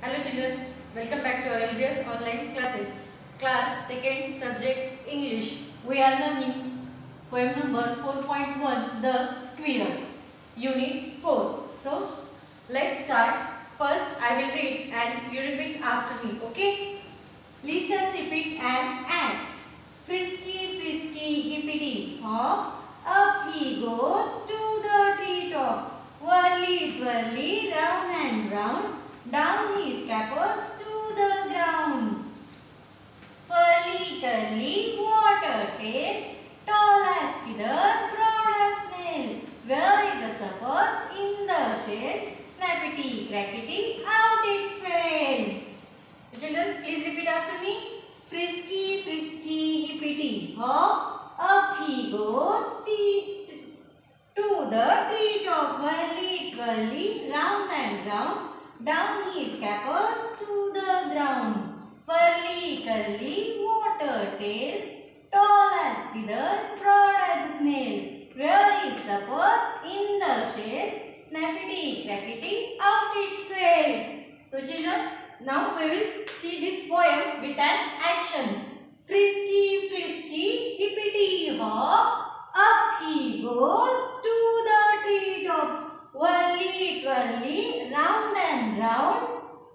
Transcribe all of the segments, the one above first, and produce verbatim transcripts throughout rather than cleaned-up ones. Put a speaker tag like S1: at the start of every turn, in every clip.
S1: Hello children, welcome back to our L B S online classes. Class second subject English. We are learning poem number four point one, The Squirrel, Unit four. So let's start. First I will read and you repeat after me. Okay? Listen, repeat and act. Frisky, frisky, hippity hop, up he goes to the treetop. Whirly, twirly, round and round, down he scampers to the ground. Furly, curly, water tail, tall as feather, broad as snail. Where is the supper? In the shell. Snappity, crackety, out it fell. Children, please repeat after me. Frisky, frisky, hippity hop, up he goes to the treetop. Whirly, twirly, round and round, down he scampers to the ground. Furly, curly, water tail, tall as feather, broad as snail. Where is supper? In the shell. Snappity, crackety, out it fell. So children, now we will see this poem with an action. Frisky, frisky, hippity hop, up he goes to the treetop. Whirly, twirly, round and round,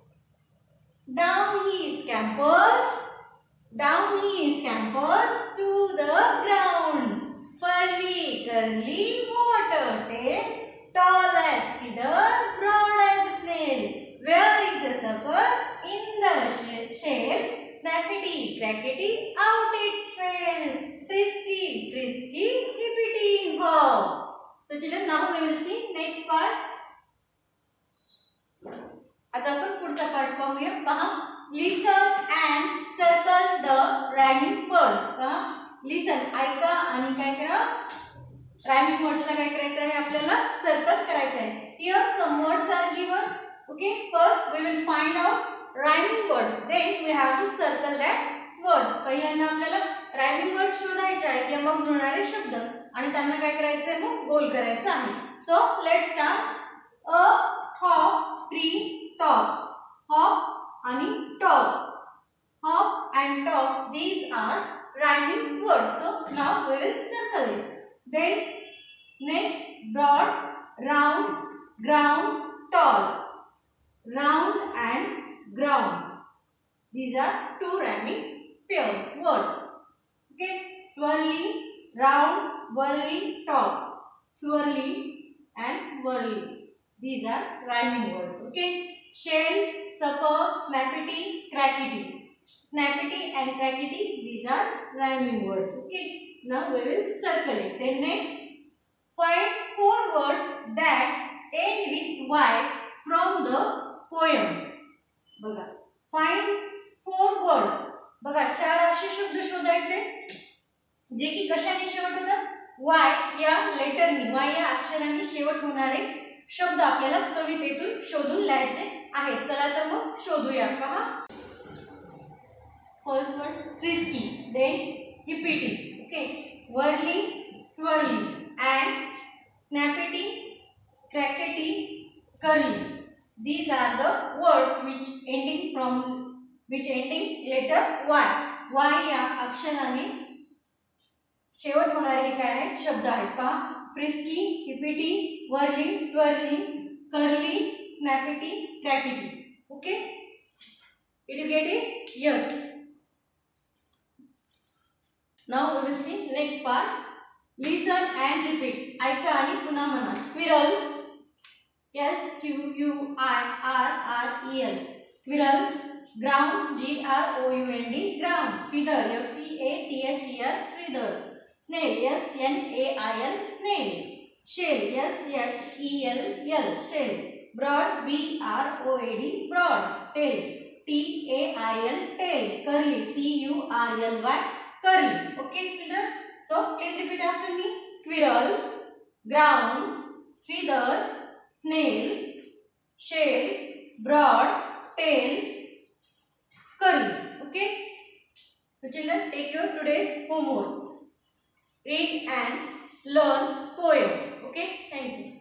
S1: down he scampers, down he scampers to the ground. Furly, curly, water tail, tall as feather, broad as snail. Where is the supper? In the shell. Snappity, crackety, out it fell. Frisky, frisky, hippity hop. So children, now we will see next part. आता आपण पुढचा part पाहूया. पहा, listen and circle the rhyming words. पहा, listen ऐका आणि काय करा, रायमिंग वर्ड्सला काय करायचं आहे, आपल्याला सर्कल करायचं आहे. Here some words are given. Okay, first we will find out rhyming words, then we have to circle that words. पहिल्यांदा आपल्याला रायमिंग वर्ड्स शोधायचे आहेत किंवा मग जुळणारे शब्द आणि त्यांना काय करायचं आहे, मग गोल करायचं आहे. So let's start. A hop, tree, top. Hop आणि top. Hop and top, these are rhyming words. So now we will circle it. Then next, broad, round, ground, tall. Round and ground, these are two rhyming pairs words. Okay, twirly, round, whirly, top. Swirly and whirly, these are rhyming words. Okay, shell, supper, snappity, crackety. Snappity and crackety, these are rhyming words. Okay, now we will circle it. Then next, find four words that end with Y from the poem. बघा, find four words. बघा, चार असे शब्द शोधायचे जे की कशाने शेवट होतात, Y या लेटरनी, Y या अक्षराने शेवट होणारे शब्द आपल्याला कवितेतून शोधून लिहायचे आहेत. चला तर मग शोधूया. पहा, first word frisky, then hippity, okay, whirly, twirly and snappity, crackety, curly. These are the words which ending from which ending letter Y. Y या अक्षराने शेवट होणारे काय आहेत शब्द आहेत. पहा, frisky, hippity, whirly, twirly, curly, snappity, crackety. Okay, did you get it? Yes. Now we will see next part. Listen and repeat. ऐका आणि पुन्हा म्हणा. Squirrel, S Q U I R R E L, squirrel. Ground, G R O U N D, ground. Feather, F E A T H E R, feather. Snail, S N A I L, snail. Shell, S H E L L, shell. Broad, B R O A D, broad. Tail, T A I L, tail. Curly, C U R L Y, curly. Okay children, so please repeat after me. Squirrel, ground, feather, snail, shell, broad, tail, curly. Okay, so children, take your today's homework. Read and learn poem. Okay, thank you.